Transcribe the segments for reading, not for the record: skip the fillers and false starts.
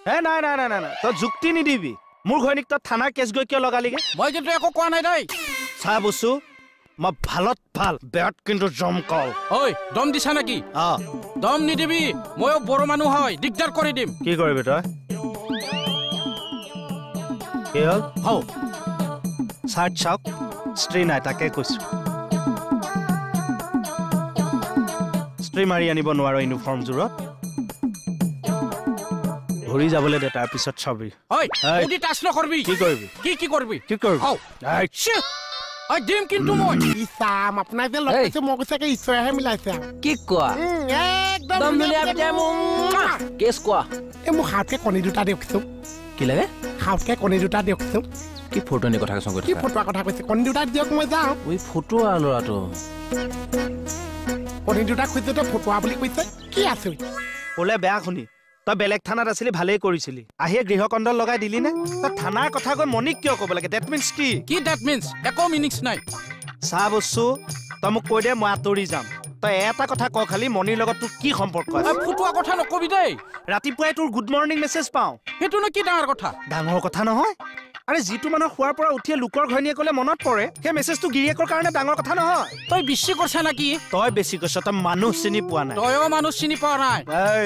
হে নাই নাই নাই নাই তই যুক্তি নিদিবি মোৰ ঘৈণীক তই থানা কেছ গৈ কিয় লগালিগে মই কিন্তু একো কোৱা নাই দেই চাহ বস্তু মই ভালত ভাল বেয়াত কিন্তু জমকল ঐ দম দিছা নেকি দম নিদিবি ময়ো বড় মানুহ হয় দিগদাৰ কৰি দিম কি কৰিবি তই কি হ'ল হও চাৰ্ট চাওক স্ত্ৰী নাই তাকে কৈছো স্ত্ৰী মাৰি আনিব নোৱাৰো ইউনিফৰ্মযোৰত ঘূৰি যাবলৈ দে তাৰ পিছত চাবি ঐ উদি টাচ নকৰবি কি কৰিবি কি কৰিবি কি কৰিবি হও ঐ দিম কিন্তু মই ইছাম আপোনাৰ যে লগ পাইছো মই কৈছে ঈশ্বৰেহে মিলাইছে কি কোৱা একদম ধুনীয়া বিটাই কেছ কোৱা এই মোক হাতকে কণী দুটা দেখিছো কি লাগে হাতকে কণী দুটা দেখিছো কি ফটো নি কথা কৈছ কি ফটোৰ কথা কৈছে কণী দুটা দিয়ক মই যাওঁ ওই ফটো আৰু ল'ৰাটো কণী দুটা খুজিতে ফটোৱা বুলি কৈছে কি আছে বোলে বেয়া শুনি তই বেলেগ থানাত আছিলি ভালেই কৰিছিলি আহিয়ে গৃহকণ্ডল লগাই দিলি নে তই থানাৰ কথা কৈ মনিক কিয় ক'ব লাগে ডেট মিন্স কি ডেট মিন্স একো মিনিংছ নাই চাহ বস্তু তই মোক কৈ দে মই আঁতৰি যাম তই এটা কথা ক খালি মনিৰ লগত তোৰ কি সম্পৰ্ক আছে ফুটোৱা কথা নকবি দেই ৰাতিপুৱাই তোৰ গুড মৰ্ণিং মেছেজ পাওঁ সেইটোনো কি ডাঙৰ কথা নহয় আৰে যিটো মানুহ শুৱাৰ পৰা উঠিয়ে লোকৰ ঘৈণীয়ে ক'লে মনত পৰে সেই মেছেজটো গিৰিয়েকৰ কাৰণে ডাঙৰ কথা নহয় তই বেছি কৰিছা নেকি তই বেছি কৈছ তই মানুহ চিনি পোৱা নাই তয়ো মানুহ চিনি পোৱা নাই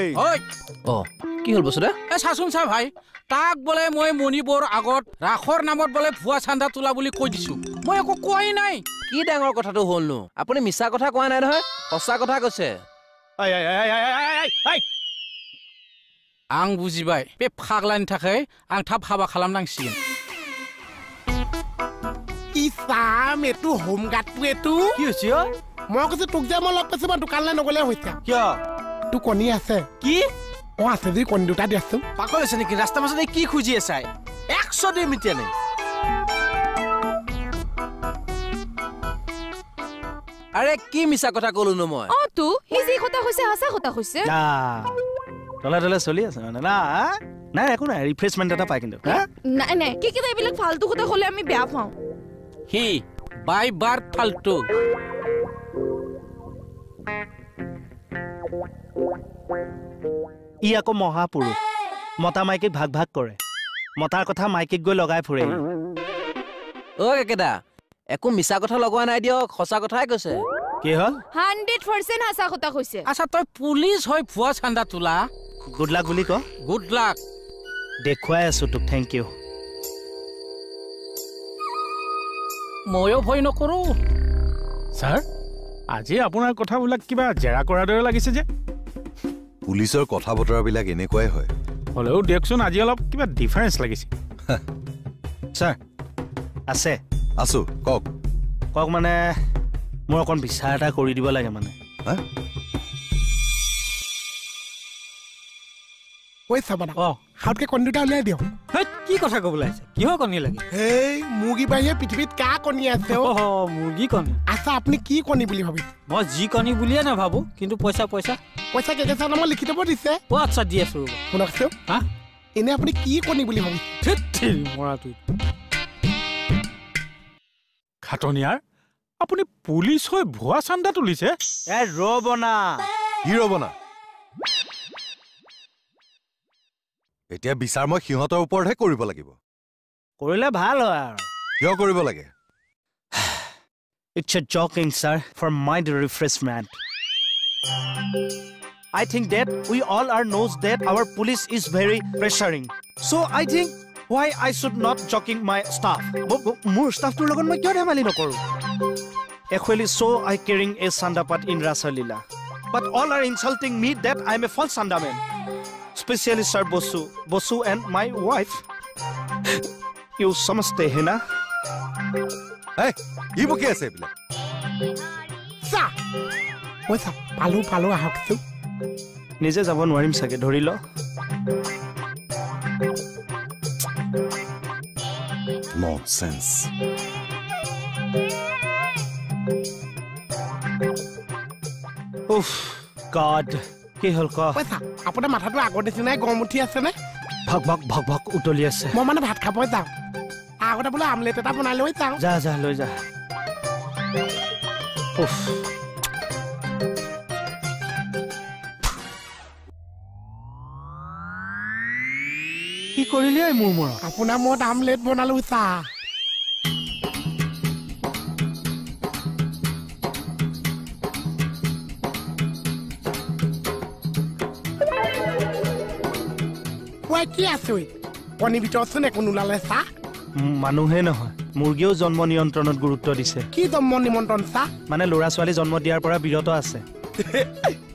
কি হ'ল বস্তু দে চাচোন চা ভাই তাক বোলে মই মণিবৰ আগত ৰাসৰ নামত বোলে ভুৱা চান্দা তোলা বুলি কৈ দিছো মই একো কোৱাই নাই কি ডাঙৰ কথাটো হ'লনো আপুনি মিছা কথা কোৱা নাই নহয় সঁচা কথা কৈছে आं बुजिबाय बे फाग्लानि थाखाय आं थाब हाबा खालामनांसिगोन ইছাম এটো হোম গাৰ্ডটো এটো কি হৈছে মই কৈছো তোক যে মই লগ পাইছো মই দোকানলৈ নগলে হৈছে কিয় তোৰ কণী আছে কি আছে যদি কণী দুটা দিয়াচোন পাগল আছে নেকি ৰাস্তা মাজতে কি খুজি আছে 100 দিম এতিয়া নাই আৰে কি মিছা কথা ক'লো মই তো হিজি কথা কৈছে হাসা কথা কৈছে না তলা তলা চলি আছে মানে না নাই একো নাই ৰিফ্ৰেশমেন্ট এটা পাই কিন্তু নাই নাই কি কি এইবিলাক ফালতু কথা ক'লে আমি বেয়া পাওঁ হি বাই বাৰ ফালতু ই আকৌ মহাপুৰুষ মতা মাইকীক ভাগ ভাগ কৰে মতাৰ কথা মাইকীক গৈ লগাই ফুৰে ও কেকেদা একো মিছা কথা লগোৱা নাই দিয়ক সঁচা কথাই কৈছে কি হ'ল 100% হাসা কথা কৈছে আচ্ছা তই পুলিচ হয় ভুৱা চান্দা তোলা গুড লাক বুলি ক গুড লাক দেখুৱাই আছো তোক থেংক ইউ ময়ো ভয় নকৰো স্যাৰ আজি আপোনাৰ কথাবিলাক কিবা জেৰা কৰাৰ দৰে লাগিছে যে পুলিচৰ কথা বতৰাবিলাক এনেকুৱাই হয় হলেও দেখচোন আজি অলপ কিবা ডিফাৰেন্স লাগিছে স্যাৰ আছে আছো কক মানে মোৰ অকণ বিচাৰ এটা কৰি দিব লাগে মানে ঐ চাবানা হাতকে কণী দুটা উলিয়াই দিয়ক কি কথা ক'বলৈ আছে কিহৰ কণী লাগে এই মুৰ্গী বাহিৰে পৃথিৱীত কা কণী আছে মুৰ্গী কণী আচ্ছা আপুনি কি কণী বুলি ভাবিছে মই যি কণী বুলিয়ে নাভাবো কিন্তু পইচা কেকেচা নামৰ লিখি দিব দিছে আচ্ছা দি আছো শুনকচোন এনে আপুনি কি কণী বুলি ভাবিছে মৰাটো খাটনিয়াৰ আপুনি পুলিচ হৈ ভুৱা চান্দা তুলিছে এ ৰবনা কি ৰবনা এতিয়া বিচাৰ মই সিহঁতৰ ওপৰতহে কৰিব লাগিব কৰিলে ভাল হয় আৰু কিয় কৰিব লাগে It's a joking, sir, for mind refreshment. I think that we all are knows that our police is very pressuring. So I think why I should not joking my staff. More staff to logon my kyo dhamali nokoru. Actually, so I carrying a sandapat in Rasalila. But all are insulting me that I am a false sandaman. Especially Sir Bosu and my wife. You samajhte hai na? Hey, কি বকি আছে এইবিলাক চা ঐ চা পালো আহকচো নিজে যাব নোৱাৰিম চাগে ধৰি ল ননসেন্স উফ গড কি হ'ল ক ঐ চা আপোনাৰ মাথাটো আগৰ নিচিনাই গৰম উঠি আছে নে ভক উতলি আছে মই মানে ভাত খাব যাওঁ আগতে বোলে আমলেট এটা বনাই লৈ যাওঁ যা লৈ যা উফ কি কৰিলি এই মোৰ মূৰত আপোনাৰ মত আমলেট বনালো চাহ কি আছো কণী ভিতৰতচোন একো নোলালে চাহ মানুহে নহয় মুৰ্গীয়েও জন্ম নিয়ন্ত্ৰণত গুৰুত্ব দিছে কি জন্ম নিমন্ত্ৰণ চাহ মানে ল'ৰা ছোৱালী জন্ম দিয়াৰ পৰা বিৰত আছে